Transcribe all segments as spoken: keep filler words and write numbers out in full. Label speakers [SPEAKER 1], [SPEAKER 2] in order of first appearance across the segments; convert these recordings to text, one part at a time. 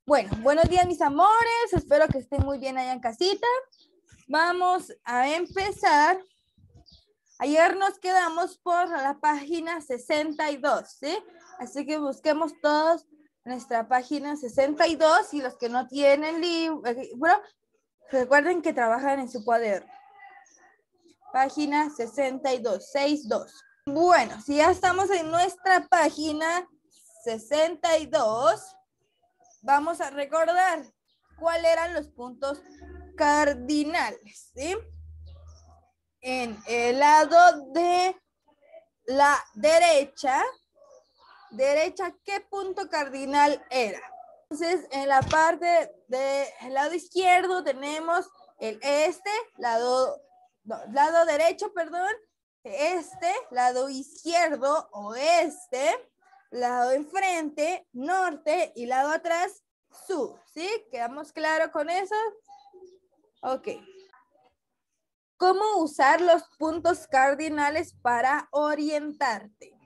[SPEAKER 1] Bueno, buenos días mis amores, espero que estén muy bien allá en casita. Vamos a empezar. Ayer nos quedamos por la página sesenta y dos, ¿sí? Así que busquemos todos nuestra página sesenta y dos y los que no tienen libro, bueno, recuerden que trabajan en su cuaderno. Página sesenta y dos, sesenta y dos. Bueno, si ya estamos en nuestra página sesenta y dos, vamos a recordar cuáles eran los puntos cardinales, ¿sí? En el lado de la derecha, derecha, ¿qué punto cardinal era? Entonces, en la parte del lado izquierdo tenemos el este, lado, no, lado derecho, perdón, este, lado izquierdo, oeste, lado enfrente, norte y lado atrás, sur, ¿sí? ¿Quedamos claros con eso? Ok. ¿Cómo usar los puntos cardinales para orientarte?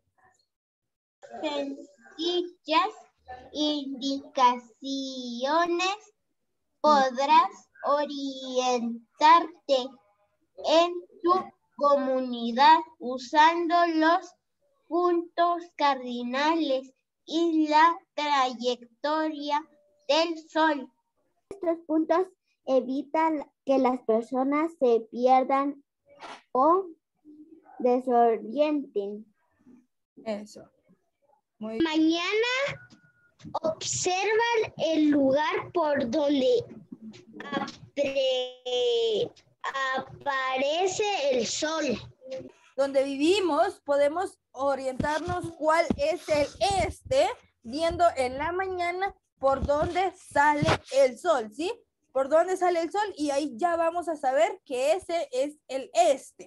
[SPEAKER 2] Sencillas indicaciones podrás orientarte en tu comunidad usando los puntos cardinales y la trayectoria del sol. Estos puntos evitan que las personas se pierdan o desorienten.
[SPEAKER 1] Eso. Muy
[SPEAKER 2] bien. Mañana observan el lugar por donde aparece el sol.
[SPEAKER 1] Donde vivimos podemos orientarnos cuál es el este, viendo en la mañana por dónde sale el sol, ¿sí? Por dónde sale el sol y ahí ya vamos a saber que ese es el este.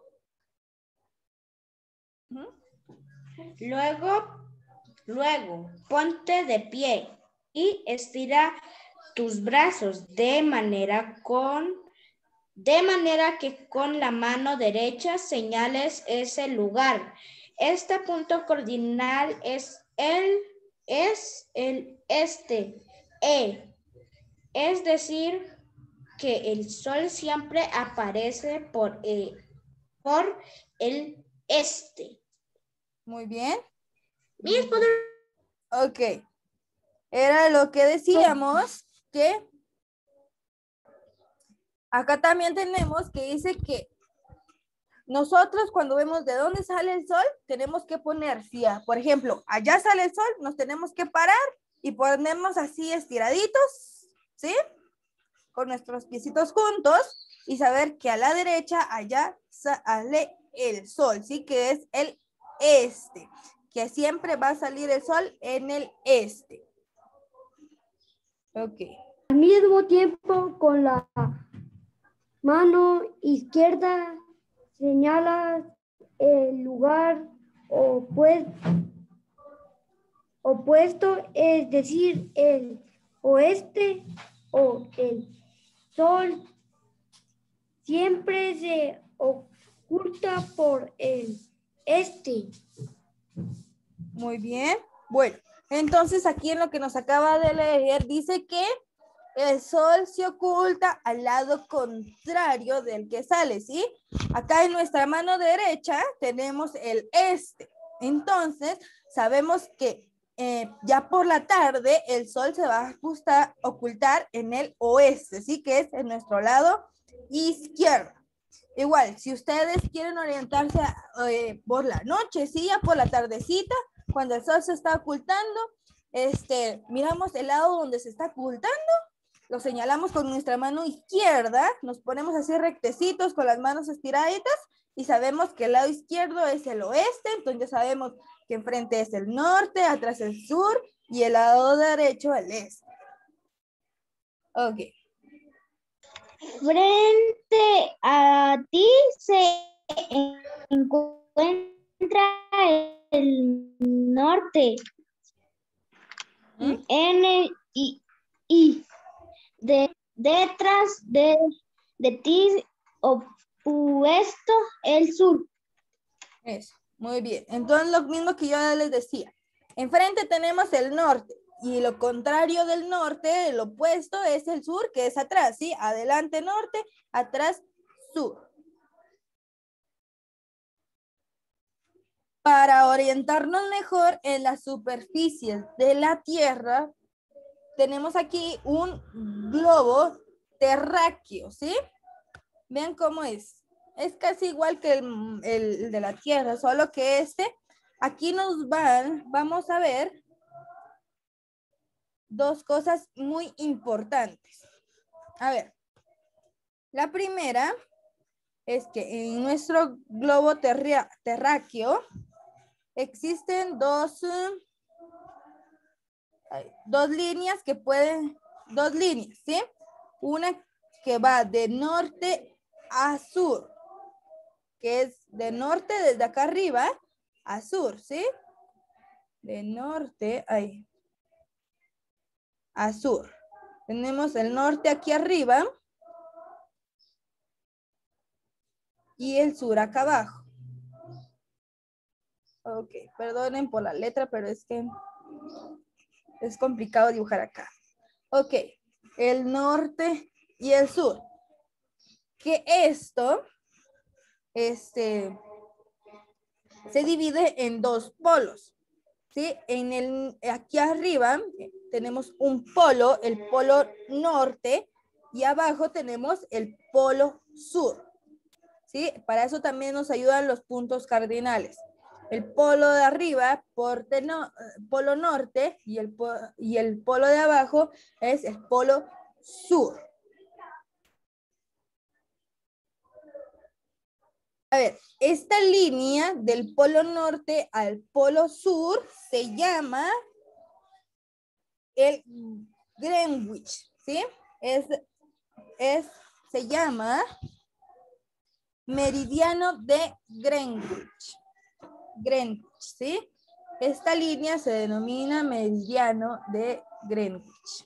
[SPEAKER 1] ¿Mm?
[SPEAKER 3] Luego, luego, ponte de pie y estira tus brazos de manera con de manera que con la mano derecha señales ese lugar. Este punto cardinal es el es el este, E, es decir, que el sol siempre aparece por el, por el este.
[SPEAKER 1] Muy bien.
[SPEAKER 3] ¿Mías poder?
[SPEAKER 1] Ok. Era lo que decíamos que acá también tenemos que dice que nosotros cuando vemos de dónde sale el sol, tenemos que poner, si por ejemplo, allá sale el sol, nos tenemos que parar y ponemos así estiraditos, ¿sí? Con nuestros piecitos juntos y saber que a la derecha allá sale el sol, ¿sí? Que es el este, que siempre va a salir el sol en el este. Ok.
[SPEAKER 4] Al mismo tiempo, con la mano izquierda señalas el lugar opuesto, opuesto, es decir, el oeste o el sol siempre se oculta por el este.
[SPEAKER 1] Muy bien. Bueno, entonces aquí en lo que nos acaba de leer dice que el sol se oculta al lado contrario del que sale, ¿sí? Acá en nuestra mano derecha tenemos el este. Entonces, sabemos que eh, ya por la tarde el sol se va a ajustar, ocultar en el oeste, ¿sí? Que es en nuestro lado izquierdo. Igual, si ustedes quieren orientarse eh, por la noche, ¿sí? Ya por la tardecita, cuando el sol se está ocultando, este, miramos el lado donde se está ocultando, lo señalamos con nuestra mano izquierda, nos ponemos así rectecitos con las manos estiraditas y sabemos que el lado izquierdo es el oeste, entonces sabemos que enfrente es el norte, atrás el sur y el lado derecho el este. Ok.
[SPEAKER 2] Frente a ti se encuentra el norte. ¿Mm? N y I. De, detrás de, de ti opuesto el sur.
[SPEAKER 1] Eso, muy bien. Entonces lo mismo que yo les decía. Enfrente tenemos el norte, Y lo contrario del norte, el opuesto, es el sur, que es atrás, ¿sí? Adelante norte, atrás sur. Para orientarnos mejor en las superficies de la Tierra, tenemos aquí un globo terráqueo, ¿sí? Vean cómo es. Es casi igual que el, el de la Tierra, solo que este, aquí nos van, vamos a ver dos cosas muy importantes. A ver, la primera es que en nuestro globo terra, terráqueo existen dos, dos líneas que pueden, dos líneas, ¿sí? Una que va de norte a sur, que es de norte desde acá arriba a sur, ¿sí? De norte ahí, a sur. Tenemos el norte aquí arriba y el sur acá abajo. Ok, perdonen por la letra, pero es que es complicado dibujar acá. Ok, el norte y el sur. Que esto este, se divide en dos polos. ¿Sí? En el, aquí arriba tenemos un polo, el polo norte, y abajo tenemos el polo sur. ¿Sí? Para eso también nos ayudan los puntos cardinales. El polo de arriba, por no, polo norte, y el, y el polo de abajo es el polo sur. A ver, esta línea del polo norte al polo sur se llama el Greenwich, ¿sí? Es, es, se llama meridiano de Greenwich. Greenwich, ¿sí? Esta línea se denomina meridiano de Greenwich.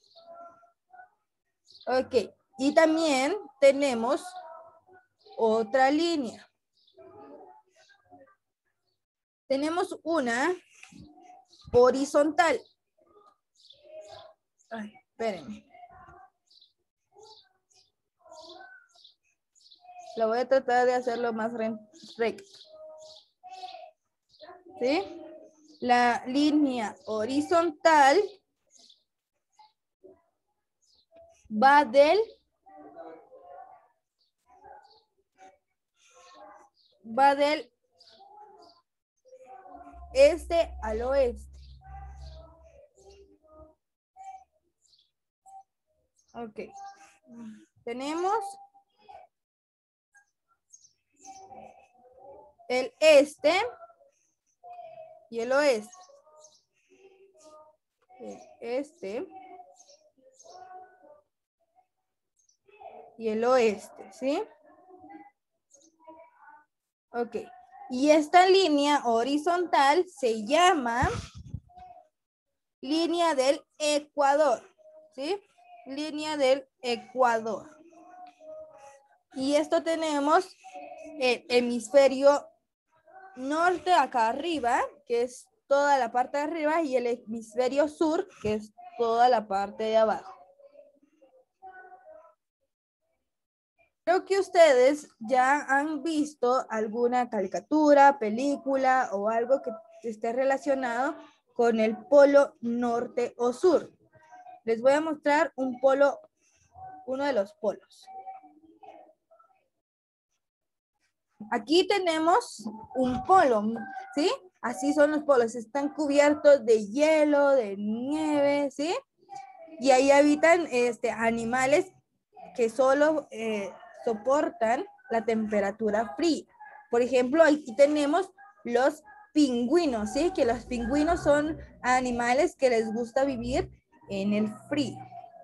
[SPEAKER 1] Ok, y también tenemos otra línea. Tenemos una horizontal. Ay, espérenme. Lo voy a tratar de hacerlo más recto. ¿Sí? La línea horizontal va del va del este al oeste. Ok. Tenemos el este y el oeste. El este y el oeste, ¿sí? Ok. Y esta línea horizontal se llama línea del Ecuador, ¿sí? Línea del Ecuador. Y esto tenemos el hemisferio norte acá arriba, que es toda la parte de arriba, y el hemisferio sur, que es toda la parte de abajo. Creo que ustedes ya han visto alguna caricatura, película o algo que esté relacionado con el polo norte o sur. Les voy a mostrar un polo, uno de los polos. Aquí tenemos un polo, ¿sí? Así son los polos, están cubiertos de hielo, de nieve, ¿sí? Y ahí habitan este, animales que solo eh, soportan la temperatura fría. Por ejemplo, aquí tenemos los pingüinos, ¿sí? Que los pingüinos son animales que les gusta vivir en el frío.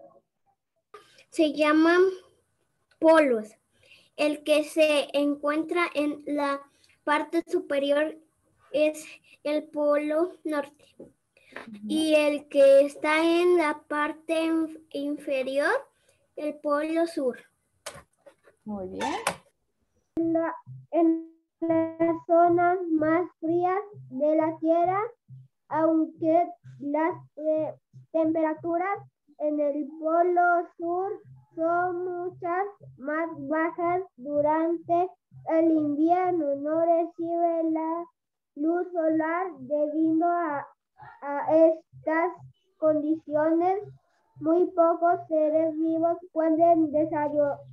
[SPEAKER 2] Se llaman polos. El que se encuentra en la parte superior es el polo norte. Uh-huh. Y el que está en la parte inferior, el polo sur.
[SPEAKER 1] Muy bien.
[SPEAKER 2] La, en las zonas más frías de la Tierra aunque las eh, temperaturas en el polo sur son muchas más bajas durante el invierno. No recibe la luz solar debido a, a estas condiciones. Muy pocos seres vivos pueden desarrollarse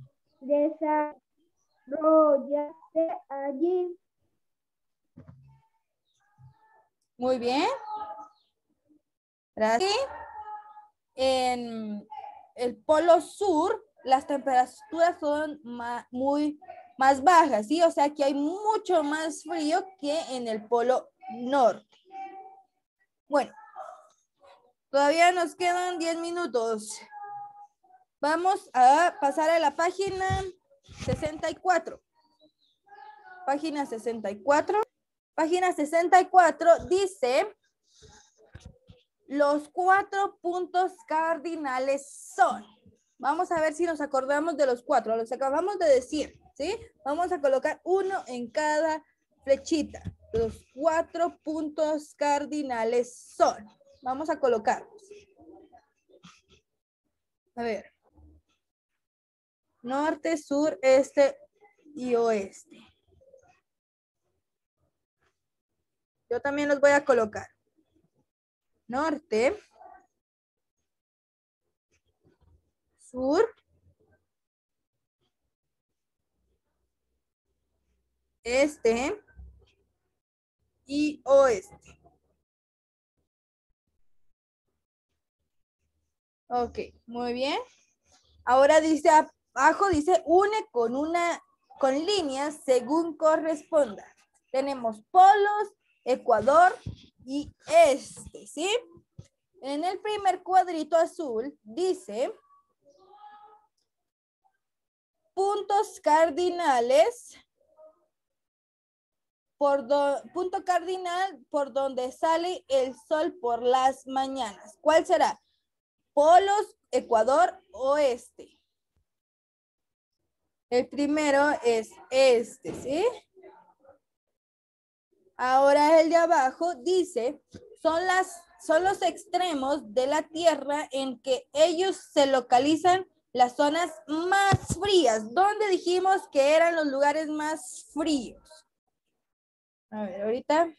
[SPEAKER 2] allí.
[SPEAKER 1] Muy bien. Gracias. En el polo sur, las temperaturas son ma- muy más bajas, ¿sí? O sea que hay mucho más frío que en el polo norte. Bueno, todavía nos quedan diez minutos. Vamos a pasar a la página sesenta y cuatro. Página sesenta y cuatro. Página sesenta y cuatro dice, los cuatro puntos cardinales son. Vamos a ver si nos acordamos de los cuatro. Los acabamos de decir, ¿sí? Vamos a colocar uno en cada flechita. Los cuatro puntos cardinales son. Vamos a colocarlos. A ver. Norte, sur, este y oeste. Yo también los voy a colocar. Norte, sur, este y oeste. Ok, muy bien. Ahora dice abajo, dice une con una, con líneas según corresponda. Tenemos polos, ecuador y este, ¿sí? En el primer cuadrito azul dice puntos cardinales por do, punto cardinal por donde sale el sol por las mañanas. ¿Cuál será? Polos, ecuador, oeste. El primero es este, ¿sí? Ahora el de abajo dice, son, las, son los extremos de la Tierra en que ellos se localizan las zonas más frías. ¿Dónde dijimos que eran los lugares más fríos? A ver, ahorita.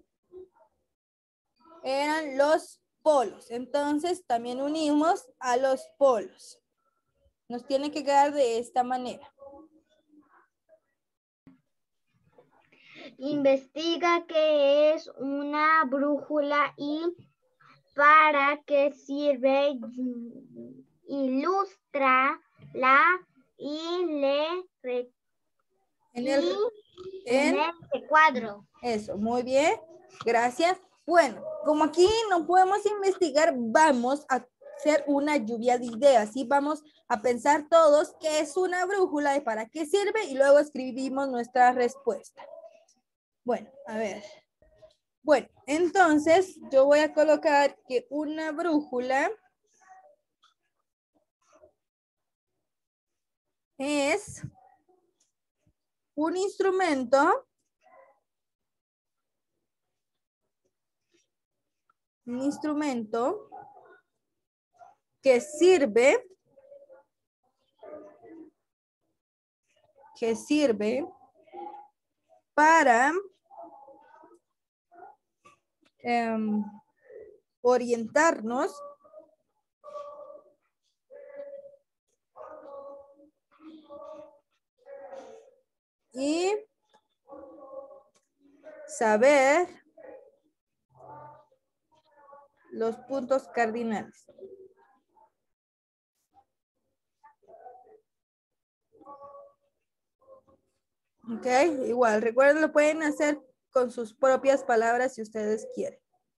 [SPEAKER 1] Eran los polos. Entonces también unimos a los polos. Nos tiene que quedar de esta manera.
[SPEAKER 2] Investiga qué es una brújula y para qué sirve. Ilustra la y le
[SPEAKER 1] En el,
[SPEAKER 2] en
[SPEAKER 1] en,
[SPEAKER 2] este cuadro.
[SPEAKER 1] Eso, muy bien. Gracias. Bueno, como aquí no podemos investigar, vamos a hacer una lluvia de ideas. ¿Sí? Vamos a pensar todos qué es una brújula y para qué sirve y luego escribimos nuestra respuesta. Bueno, a ver. Bueno, entonces yo voy a colocar que una brújula es un instrumento, un instrumento que sirve, que sirve para um, orientarnos y saber los puntos cardinales. Ok, igual, recuerden, lo pueden hacer con sus propias palabras si ustedes quieren.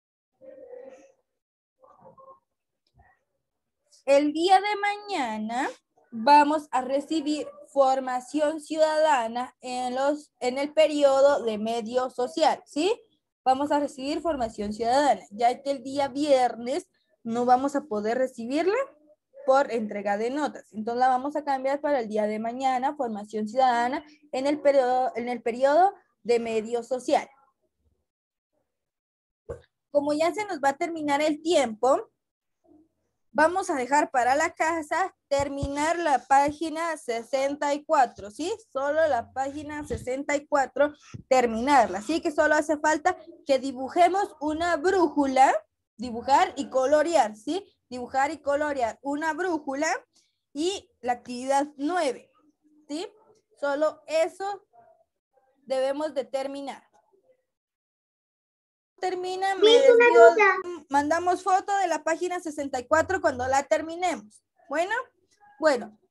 [SPEAKER 1] El día de mañana vamos a recibir formación ciudadana en, los, en el periodo de medio social, ¿sí? Vamos a recibir formación ciudadana, ya que el día viernes no vamos a poder recibirla por entrega de notas. Entonces la vamos a cambiar para el día de mañana, formación ciudadana en el periodo, en el periodo de medio social. como ya se nos va a terminar el tiempo, vamos a dejar para la casa terminar la página sesenta y cuatro, ¿sí? Solo la página sesenta y cuatro terminarla, así que solo hace falta que dibujemos una brújula, dibujar y colorear, ¿sí? Dibujar y colorear una brújula y la actividad nueve, ¿sí? Solo eso debemos de terminar. Termina, me despido, mandamos foto de la página sesenta y cuatro cuando la terminemos. Bueno, bueno,